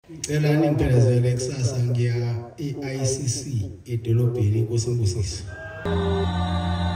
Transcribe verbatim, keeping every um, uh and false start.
Ngicela ningiphelezele kusasa ngiya e-I C C edolobheni koSimbusisi.